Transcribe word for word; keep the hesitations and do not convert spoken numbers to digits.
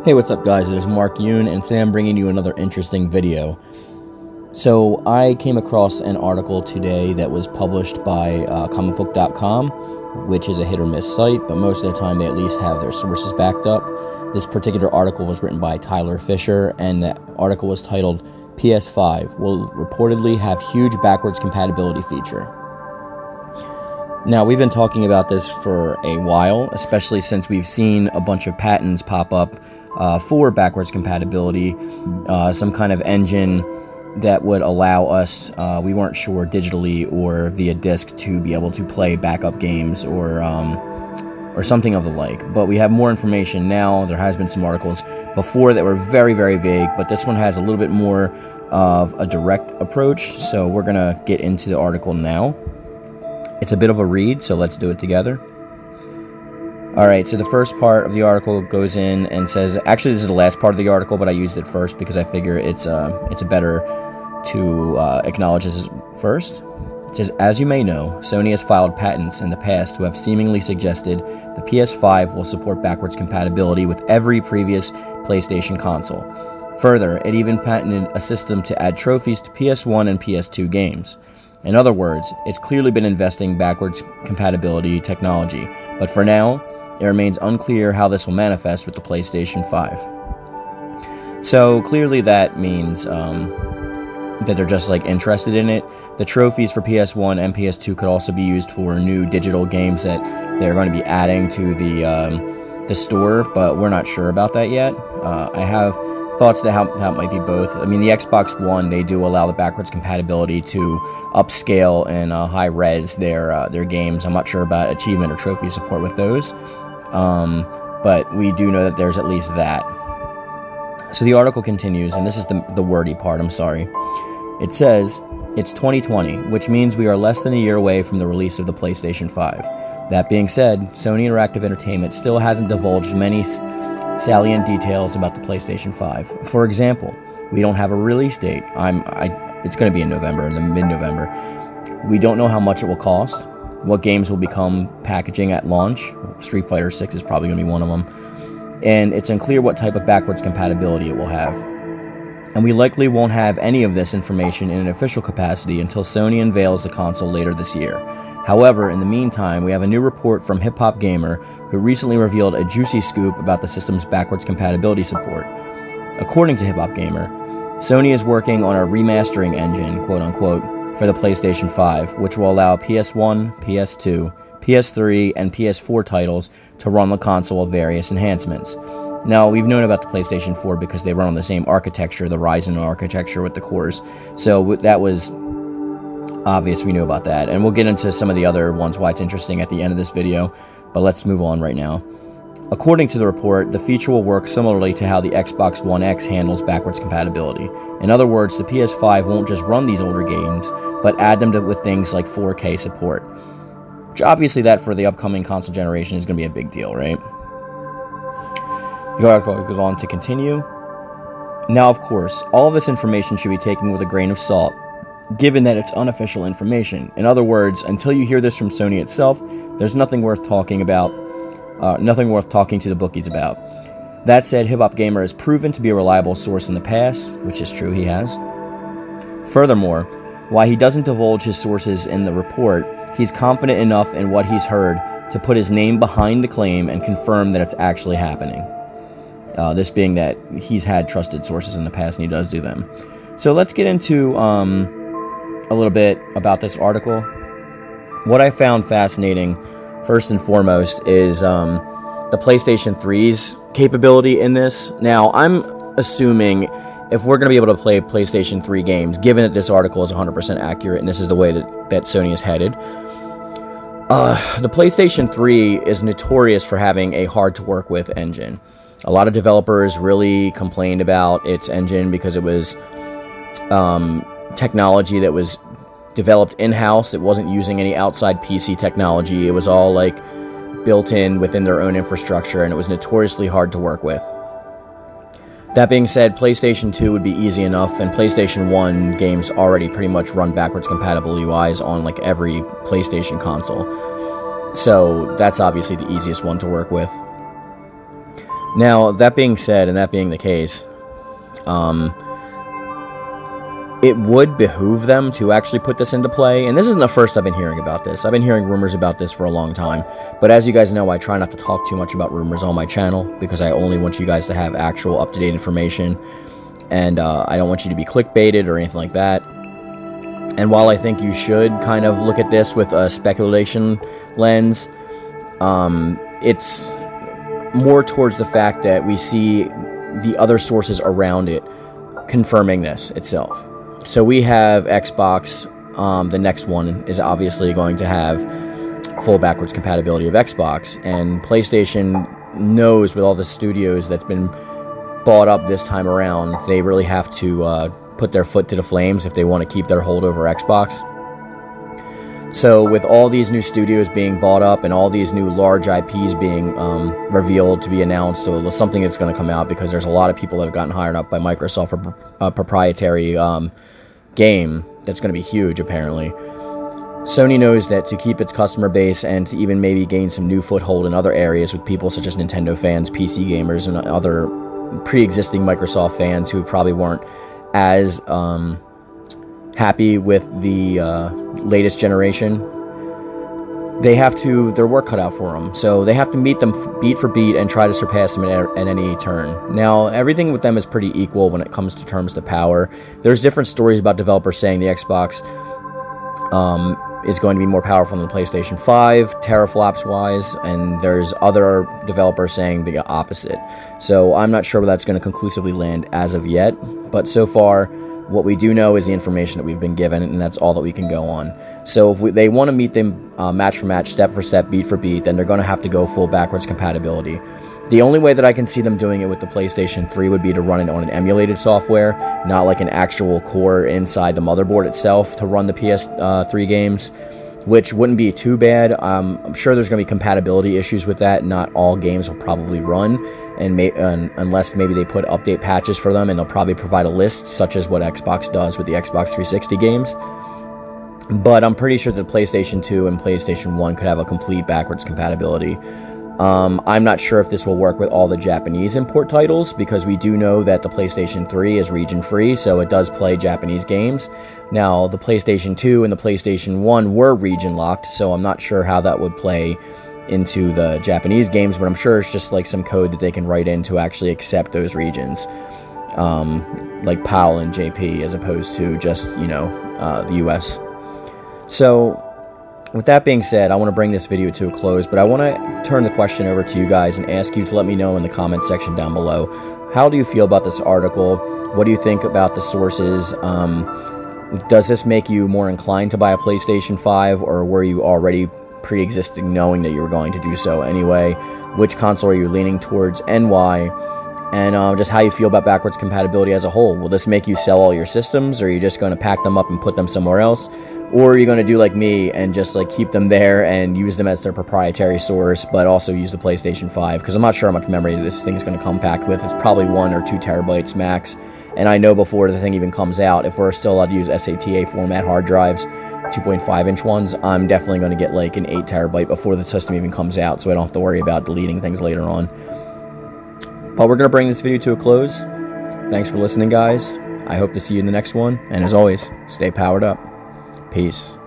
Hey, what's up guys, it is Mark Yoon, and today I'm bringing you another interesting video. So, I came across an article today that was published by uh, comic book dot com, which is a hit or miss site, but most of the time they at least have their sources backed up. This particular article was written by Tyler Fisher, and that article was titled, P S five will reportedly have huge backwards compatibility feature. Now, we've been talking about this for a while, especially since we've seen a bunch of patents pop up Uh, for backwards compatibility, uh, some kind of engine that would allow us, uh, we weren't sure, digitally or via disk to be able to play backup games or um, or something of the like. But we have more information now. There has been some articles before that were very, very vague, but this one has a little bit more of a direct approach, so we're going to get into the article now. It's a bit of a read, so let's do it together. Alright, so the first part of the article goes in and says, actually this is the last part of the article, but I used it first because I figure it's uh, it's better to uh, acknowledge this first. It says, as you may know, Sony has filed patents in the past who have seemingly suggested the P S five will support backwards compatibility with every previous PlayStation console. Further, it even patented a system to add trophies to P S one and P S two games. In other words, it's clearly been investing backwards compatibility technology, but for now, it remains unclear how this will manifest with the PlayStation five. So clearly that means um, that they're just like interested in it. The trophies for P S one and P S two could also be used for new digital games that they're going to be adding to the um, the store, but we're not sure about that yet. Uh, I have thoughts that how, how it might be both. I mean, the Xbox One, they do allow the backwards compatibility to upscale and uh, high res their uh, their games. I'm not sure about achievement or trophy support with those. Um, but we do know that there's at least that. So the article continues, and this is the, the wordy part, I'm sorry. It says, it's twenty twenty, which means we are less than a year away from the release of the PlayStation five. That being said, Sony Interactive Entertainment still hasn't divulged many salient details about the PlayStation five. For example, we don't have a release date. I'm, I, it's going to be in November, in the mid-November. We don't know how much it will cost, what games will become packaging at launch. Street Fighter six is probably going to be one of them. And it's unclear what type of backwards compatibility it will have. And we likely won't have any of this information in an official capacity until Sony unveils the console later this year. However, in the meantime, we have a new report from Hip Hop Gamer, who recently revealed a juicy scoop about the system's backwards compatibility support. According to Hip Hop Gamer, Sony is working on a remastering engine, quote-unquote, for the PlayStation five, which will allow P S one, P S two, P S three, and P S four titles to run the console with various enhancements. Now, we've known about the PlayStation four because they run on the same architecture, the Ryzen architecture with the cores, so that was obvious, we knew about that, and we'll get into some of the other ones, why it's interesting at the end of this video, but let's move on right now. According to the report, the feature will work similarly to how the Xbox One X handles backwards compatibility. In other words, the P S five won't just run these older games, but add them to, with things like four K support. Which obviously that for the upcoming console generation is going to be a big deal, right? The article goes on to continue. Now, of course, all of this information should be taken with a grain of salt, given that it's unofficial information. In other words, until you hear this from Sony itself, there's nothing worth talking about, uh, nothing worth talking to the bookies about. That said, Hip Hop Gamer has proven to be a reliable source in the past, which is true, he has. Furthermore, while he doesn't divulge his sources in the report, he's confident enough in what he's heard to put his name behind the claim and confirm that it's actually happening. Uh, this being that he's had trusted sources in the past and he does do them. So let's get into um, a little bit about this article. What I found fascinating, first and foremost, is um, the PlayStation three's capability in this. Now, I'm assuming if we're going to be able to play PlayStation three games, given that this article is one hundred percent accurate and this is the way that, that Sony is headed, uh, the PlayStation three is notorious for having a hard-to-work-with engine. A lot of developers really complained about its engine because it was um, technology that was developed in-house. It wasn't using any outside P C technology. It was all like built in within their own infrastructure, and it was notoriously hard to work with. That being said, PlayStation two would be easy enough, and PlayStation one games already pretty much run backwards compatibility-wise on like every PlayStation console. So that's obviously the easiest one to work with. Now, that being said, and that being the case, um, it would behoove them to actually put this into play. And this isn't the first I've been hearing about this. I've been hearing rumors about this for a long time. But as you guys know, I try not to talk too much about rumors on my channel, because I only want you guys to have actual up-to-date information. And uh, I don't want you to be clickbaited or anything like that. And while I think you should kind of look at this with a speculation lens, um, it's more towards the fact that we see the other sources around it confirming this itself. So we have Xbox, um, the next one is obviously going to have full backwards compatibility of Xbox, and PlayStation knows with all the studios that's been bought up this time around, they really have to uh, put their foot to the flames if they want to keep their hold over Xbox. So with all these new studios being bought up and all these new large I Ps being um, revealed to be announced, or something that's going to come out, because there's a lot of people that have gotten hired up by Microsoft for a proprietary um, game that's going to be huge, apparently. Sony knows that to keep its customer base and to even maybe gain some new foothold in other areas with people such as Nintendo fans, P C gamers, and other pre-existing Microsoft fans who probably weren't as um, happy with the uh, latest generation, they have to, their work cut out for them. So they have to meet them beat for beat and try to surpass them at, at any turn. Now, everything with them is pretty equal when it comes to terms to power. There's different stories about developers saying the Xbox um, is going to be more powerful than the PlayStation five, teraflops-wise, and there's other developers saying the opposite. So I'm not sure where that's going to conclusively land as of yet, but so far, what we do know is the information that we've been given, and that's all that we can go on. So if we, they want to meet them uh, match for match, step for step, beat for beat, then they're going to have to go full backwards compatibility. The only way that I can see them doing it with the PlayStation three would be to run it on an emulated software, not like an actual core inside the motherboard itself to run the P S three games, which wouldn't be too bad. Um, I'm sure there's going to be compatibility issues with that. Not all games will probably run, and may, uh, unless maybe they put update patches for them, and they'll probably provide a list, such as what Xbox does with the Xbox three sixty games. But I'm pretty sure that PlayStation two and PlayStation one could have a complete backwards compatibility. Um, I'm not sure if this will work with all the Japanese import titles, because we do know that the PlayStation three is region-free, so it does play Japanese games. Now, the PlayStation two and the PlayStation one were region-locked, so I'm not sure how that would play into the Japanese games, but I'm sure it's just like some code that they can write in to actually accept those regions, um, like PAL and J P, as opposed to just, you know, uh, the U S. So, with that being said, I want to bring this video to a close, but I want to turn the question over to you guys and ask you to let me know in the comment section down below. How do you feel about this article? What do you think about the sources? Um, does this make you more inclined to buy a PlayStation five, or were you already pre-existing knowing that you were going to do so anyway? Which console are you leaning towards and why? And uh, just how you feel about backwards compatibility as a whole. Will this make you sell all your systems, or are you just going to pack them up and put them somewhere else? Or are you going to do like me and just like keep them there and use them as their proprietary source, but also use the PlayStation five? Because I'm not sure how much memory this thing is going to come packed with. It's probably one or two terabytes max. And I know before the thing even comes out, if we're still allowed to use S A T A format hard drives, two point five inch ones, I'm definitely going to get like an eight terabyte before the system even comes out, so I don't have to worry about deleting things later on. But we're going to bring this video to a close. Thanks for listening, guys. I hope to see you in the next one. And as always, stay powered up. Peace.